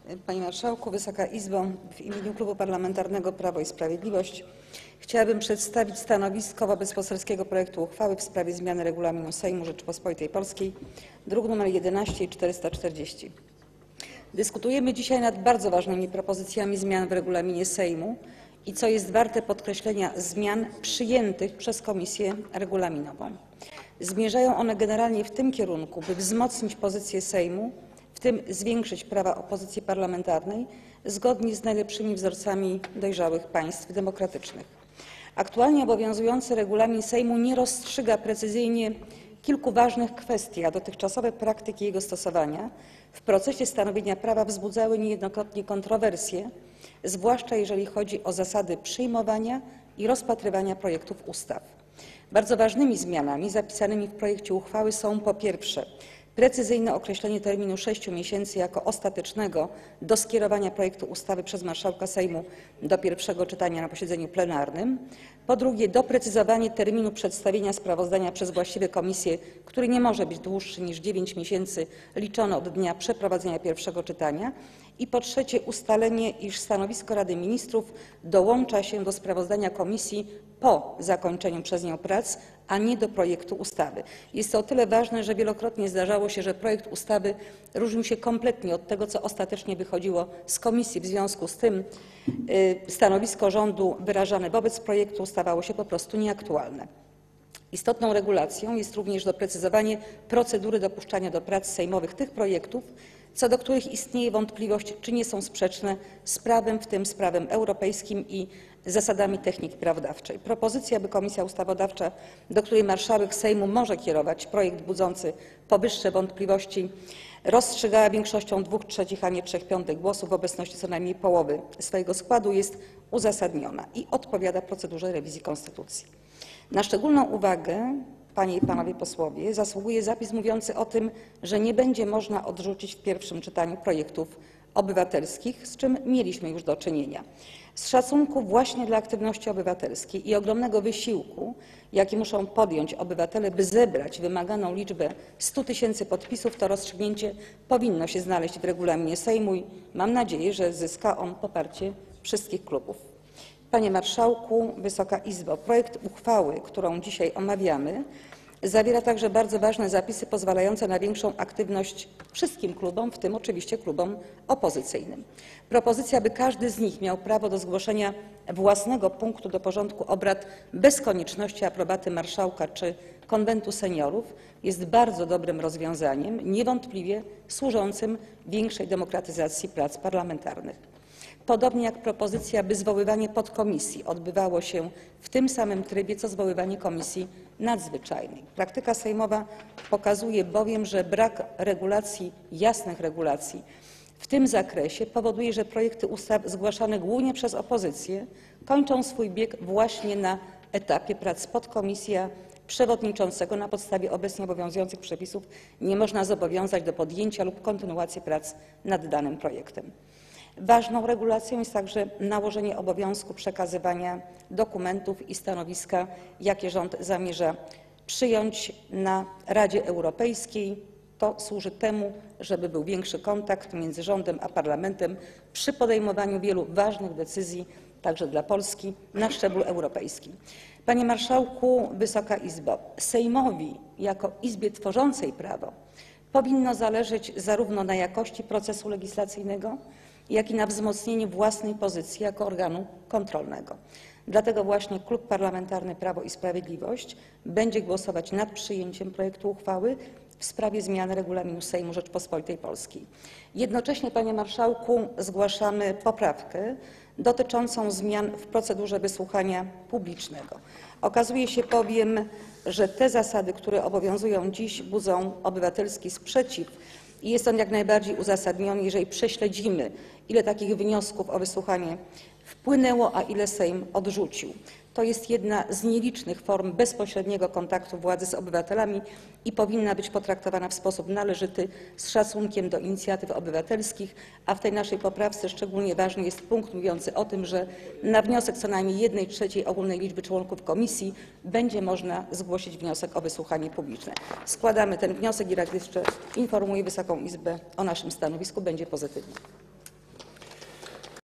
Panie Marszałku, Wysoka Izbo! W imieniu Klubu Parlamentarnego Prawo i Sprawiedliwość chciałabym przedstawić stanowisko wobec poselskiego projektu uchwały w sprawie zmiany Regulaminu Sejmu Rzeczypospolitej Polskiej, druk nr 11 i 440. Dyskutujemy dzisiaj nad bardzo ważnymi propozycjami zmian w Regulaminie Sejmu i, co jest warte podkreślenia, zmian przyjętych przez Komisję Regulaminową. Zmierzają one generalnie w tym kierunku, by wzmocnić pozycję Sejmu, w tym zwiększyć prawa opozycji parlamentarnej zgodnie z najlepszymi wzorcami dojrzałych państw demokratycznych. Aktualnie obowiązujący regulamin Sejmu nie rozstrzyga precyzyjnie kilku ważnych kwestii, a dotychczasowe praktyki jego stosowania w procesie stanowienia prawa wzbudzały niejednokrotnie kontrowersje, zwłaszcza jeżeli chodzi o zasady przyjmowania i rozpatrywania projektów ustaw. Bardzo ważnymi zmianami zapisanymi w projekcie uchwały są po pierwsze precyzyjne określenie terminu 6 miesięcy jako ostatecznego do skierowania projektu ustawy przez marszałka Sejmu do pierwszego czytania na posiedzeniu plenarnym. Po drugie, doprecyzowanie terminu przedstawienia sprawozdania przez właściwe komisje, który nie może być dłuższy niż 9 miesięcy liczone od dnia przeprowadzenia pierwszego czytania. I po trzecie, ustalenie, iż stanowisko Rady Ministrów dołącza się do sprawozdania komisji po zakończeniu przez nią prac, a nie do projektu ustawy. Jest to o tyle ważne, że wielokrotnie zdarzało się, że projekt ustawy różnił się kompletnie od tego, co ostatecznie wychodziło z komisji. W związku z tym stanowisko rządu wyrażane wobec projektu stawało się po prostu nieaktualne. Istotną regulacją jest również doprecyzowanie procedury dopuszczania do prac sejmowych tych projektów, co do których istnieje wątpliwość, czy nie są sprzeczne z prawem, w tym z prawem europejskim i zasadami techniki prawodawczej. Propozycja, by Komisja Ustawodawcza, do której marszałek Sejmu może kierować projekt budzący powyższe wątpliwości, rozstrzygała większością 2/3, a nie 3/5 głosów w obecności co najmniej połowy swojego składu, jest uzasadniona i odpowiada procedurze rewizji konstytucji. Na szczególną uwagę, Panie i Panowie Posłowie, zasługuje zapis mówiący o tym, że nie będzie można odrzucić w pierwszym czytaniu projektów obywatelskich, z czym mieliśmy już do czynienia. Z szacunku właśnie dla aktywności obywatelskiej i ogromnego wysiłku, jaki muszą podjąć obywatele, by zebrać wymaganą liczbę 100 000 podpisów, to rozstrzygnięcie powinno się znaleźć w regulaminie Sejmu i mam nadzieję, że zyska on poparcie wszystkich klubów. Panie Marszałku, Wysoka Izbo! Projekt uchwały, którą dzisiaj omawiamy, zawiera także bardzo ważne zapisy pozwalające na większą aktywność wszystkim klubom, w tym oczywiście klubom opozycyjnym. Propozycja, by każdy z nich miał prawo do zgłoszenia własnego punktu do porządku obrad bez konieczności aprobaty marszałka czy Konwentu Seniorów, jest bardzo dobrym rozwiązaniem, niewątpliwie służącym większej demokratyzacji prac parlamentarnych. Podobnie jak propozycja, by zwoływanie podkomisji odbywało się w tym samym trybie, co zwoływanie komisji nadzwyczajnej. Praktyka sejmowa pokazuje bowiem, że brak regulacji, jasnych regulacji w tym zakresie powoduje, że projekty ustaw zgłaszane głównie przez opozycję kończą swój bieg właśnie na etapie prac podkomisji, a przewodniczącego na podstawie obecnie obowiązujących przepisów nie można zobowiązać do podjęcia lub kontynuacji prac nad danym projektem. Ważną regulacją jest także nałożenie obowiązku przekazywania dokumentów i stanowiska, jakie rząd zamierza przyjąć na Radzie Europejskiej. To służy temu, żeby był większy kontakt między rządem a parlamentem przy podejmowaniu wielu ważnych decyzji, także dla Polski, na szczeblu europejskim. Panie Marszałku, Wysoka Izbo! Sejmowi jako Izbie tworzącej prawo powinno zależeć zarówno na jakości procesu legislacyjnego, jak i na wzmocnieniu własnej pozycji jako organu kontrolnego. Dlatego właśnie Klub Parlamentarny Prawo i Sprawiedliwość będzie głosować nad przyjęciem projektu uchwały w sprawie zmiany Regulaminu Sejmu Rzeczypospolitej Polskiej. Jednocześnie, Panie Marszałku, zgłaszamy poprawkę dotyczącą zmian w procedurze wysłuchania publicznego. Okazuje się bowiem, że te zasady, które obowiązują dziś, budzą obywatelski sprzeciw i jest on jak najbardziej uzasadniony, jeżeli prześledzimy, ile takich wniosków o wysłuchanie wpłynęło, a ile Sejm odrzucił. To jest jedna z nielicznych form bezpośredniego kontaktu władzy z obywatelami i powinna być potraktowana w sposób należyty, z szacunkiem do inicjatyw obywatelskich, a w tej naszej poprawce szczególnie ważny jest punkt mówiący o tym, że na wniosek co najmniej 1/3 ogólnej liczby członków komisji będzie można zgłosić wniosek o wysłuchanie publiczne. Składamy ten wniosek i raz jeszcze informuję Wysoką Izbę o naszym stanowisku. Będzie pozytywnie.